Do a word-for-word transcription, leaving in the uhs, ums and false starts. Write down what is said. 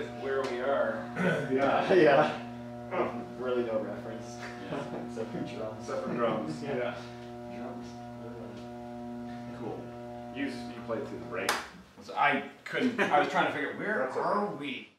where we are. Yeah, yeah. Oh, really no reference. Yeah. Except for drums. Except for drums. Yeah. Yeah. Drums. Cool. You you played through the break. So I couldn't. I was trying to figure where That's are okay. we?